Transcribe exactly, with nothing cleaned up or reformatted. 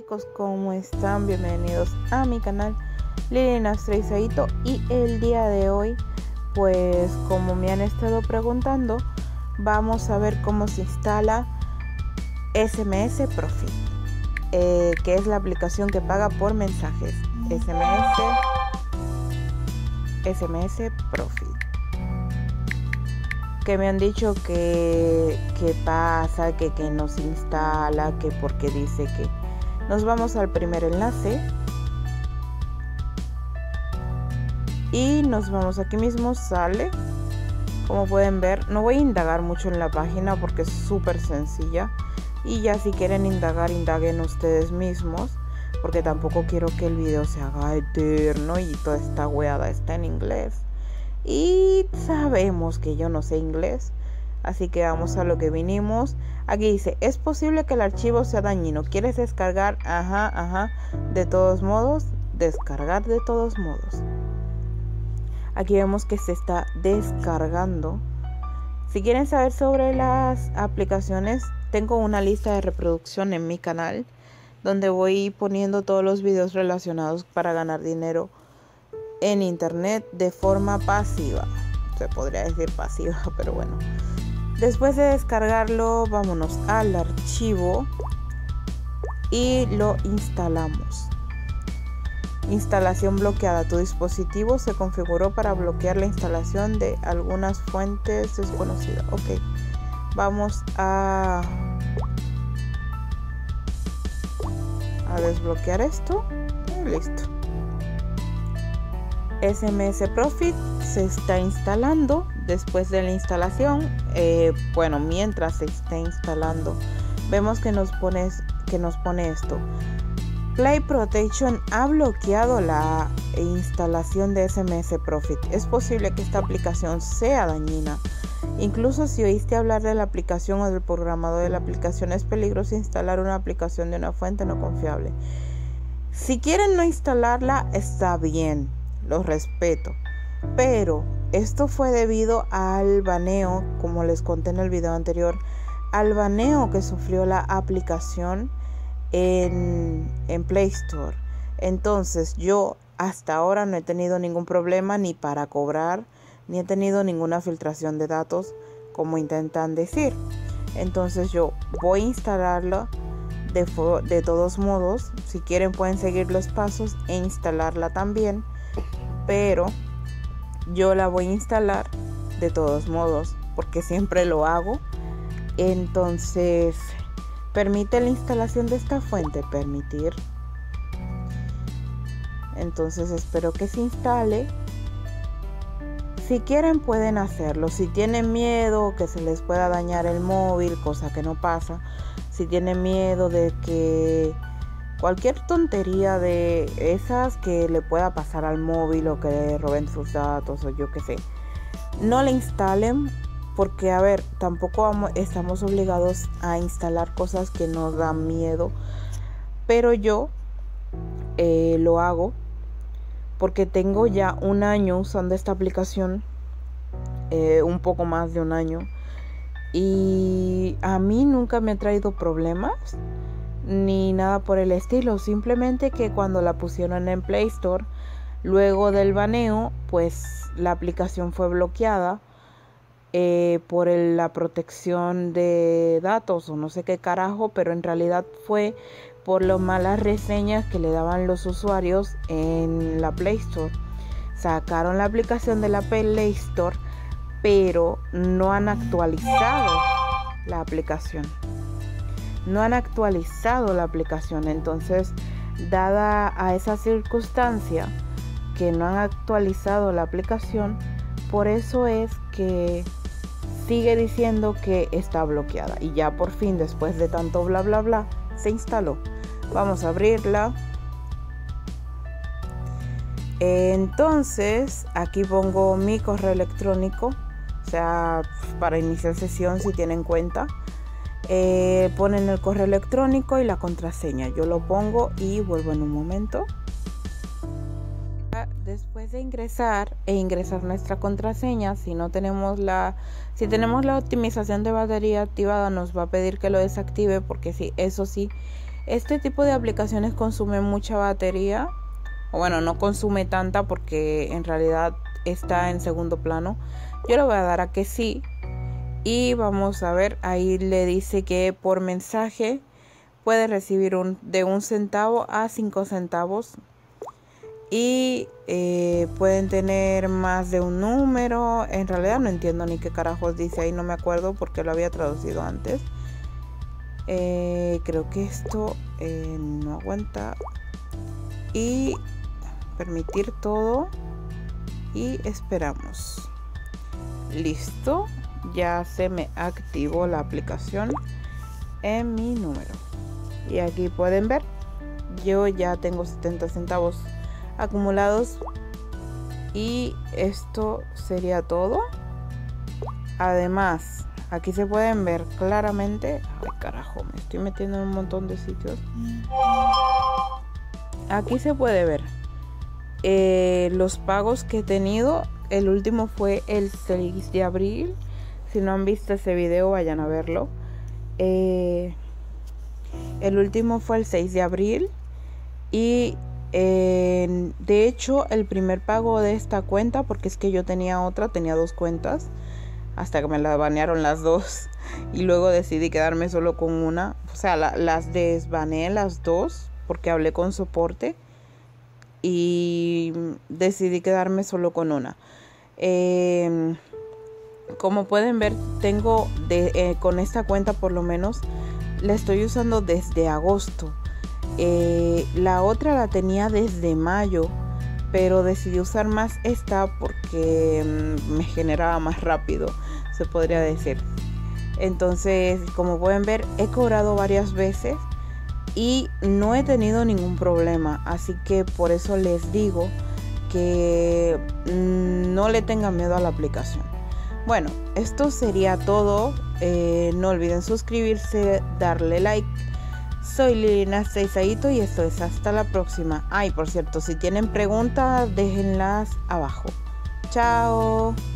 chicos, ¿cómo están? Bienvenidos a mi canal Liliana Astreizaito. Y el día de hoy, pues como me han estado preguntando, vamos a ver cómo se instala S M S Profit, eh, que es la aplicación que paga por mensajes. S M S S M S Profit, que me han dicho que, que pasa, que, que nos instala, que porque dice que nos vamos al primer enlace y nos vamos aquí mismo, sale, como pueden ver. No voy a indagar mucho en la página porque es súper sencilla, y ya si quieren indagar, indaguen ustedes mismos, porque tampoco quiero que el video se haga eterno y toda esta weada está en inglés. Y sabemos que yo no sé inglés, así que vamos a lo que vinimos. Aquí dice, es posible que el archivo sea dañino. ¿Quieres descargar? Ajá, ajá. De todos modos, descargar de todos modos. Aquí vemos que se está descargando. Si quieren saber sobre las aplicaciones, tengo una lista de reproducción en mi canal, donde voy poniendo todos los videos relacionados para ganar dinero en internet de forma pasiva. Se podría decir pasiva, pero bueno. Después de descargarlo, vámonos al archivo y lo instalamos. Instalación bloqueada. Tu dispositivo se configuró para bloquear la instalación de algunas fuentes desconocidas. Ok, vamos a a desbloquear esto y listo. S M S Profit se está instalando. Después de la instalación, eh, bueno, mientras se está instalando, vemos que nos pone, que nos pone esto: Play Protection ha bloqueado la instalación de S M S Profit. Es posible que esta aplicación sea dañina. Incluso si oíste hablar de la aplicación o del programador de la aplicación, es peligroso instalar una aplicación de una fuente no confiable. Si quieren no instalarla, está bien, lo respeto, pero esto fue debido al baneo, como les conté en el video anterior, al baneo que sufrió la aplicación en, en Play Store. Entonces yo hasta ahora no he tenido ningún problema ni para cobrar, ni he tenido ninguna filtración de datos como intentan decir. Entonces yo voy a instalarla de, de todos modos. Si quieren pueden seguir los pasos e instalarla también, pero yo la voy a instalar de todos modos porque siempre lo hago. Entonces, permite la instalación de esta fuente, permitir. Entonces espero que se instale. Si quieren pueden hacerlo. Si tienen miedo que se les pueda dañar el móvil, cosa que no pasa. Si tienen miedo de que cualquier tontería de esas que le pueda pasar al móvil, o que le roben sus datos, o yo qué sé, no le instalen, porque a ver, tampoco vamos, estamos obligados a instalar cosas que nos dan miedo. Pero yo eh, lo hago porque tengo ya un año usando esta aplicación, eh, un poco más de un año, y a mí nunca me ha traído problemas ni nada por el estilo. Simplemente que cuando la pusieron en Play Store, luego del baneo, pues la aplicación fue bloqueada eh, por el, la protección de datos o no sé qué carajo, pero en realidad fue por las malas reseñas que le daban los usuarios en la Play Store. Sacaron la aplicación de la Play Store, pero no han actualizado la aplicación. No han actualizado la aplicación. Entonces, dada a esa circunstancia que no han actualizado la aplicación, por eso es que sigue diciendo que está bloqueada. Y ya por fin, después de tanto bla bla bla, se instaló. Vamos a abrirla. Entonces aquí pongo mi correo electrónico, o sea, para iniciar sesión, si tienen cuenta. Eh, ponen el correo electrónico y la contraseña. Yo lo pongo y vuelvo en un momento. Después de ingresar e ingresar nuestra contraseña, si no tenemos la si tenemos la optimización de batería activada, nos va a pedir que lo desactive, porque sí, eso sí, Este tipo de aplicaciones consume mucha batería, o bueno, no consume tanta porque en realidad está en segundo plano. Yo le voy a dar a que sí. Y vamos a ver, ahí le dice que por mensaje puede recibir un, de un centavo a cinco centavos. Y eh, pueden tener más de un número. En realidad no entiendo ni qué carajos dice ahí, no me acuerdo porque lo había traducido antes. Eh, creo que esto eh, no aguanta. Y permitir todo. Y esperamos. Listo. Ya se me activó la aplicación en mi número. Y aquí pueden ver. Yo ya tengo setenta centavos acumulados. Y esto sería todo. Además, aquí se pueden ver claramente. Ay, carajo, me estoy metiendo en un montón de sitios. Aquí se puede ver eh, los pagos que he tenido. El último fue el seis de abril. Si no han visto ese video, vayan a verlo. Eh, el último fue el seis de abril. Y eh, de hecho, el primer pago de esta cuenta, porque es que yo tenía otra, tenía dos cuentas, hasta que me la banearon las dos. Y luego decidí quedarme solo con una. O sea, la, las desbaneé las dos, porque hablé con soporte. Y decidí quedarme solo con una. Eh... Como pueden ver, tengo de, eh, con esta cuenta por lo menos la estoy usando desde agosto. Eh, la otra la tenía desde mayo, pero decidí usar más esta porque mm, me generaba más rápido, se podría decir. Entonces, como pueden ver, he cobrado varias veces y no he tenido ningún problema. Así que por eso les digo que mm, no le tengan miedo a la aplicación. Bueno, esto sería todo. Eh, no olviden suscribirse, darle like. Soy Lilina Seisaito y esto es hasta la próxima. Ay, por cierto, si tienen preguntas, déjenlas abajo. Chao.